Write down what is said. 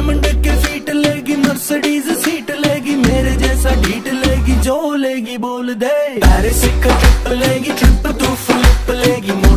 Diamond के feet लेगी, Mercedes seat लेगी, मेरे जैसा ढीठ लेगी, जो लेगी बोल दे। पेरिस का ट्रिप लेगी, ट्रिप तू फ्लिप लेगी।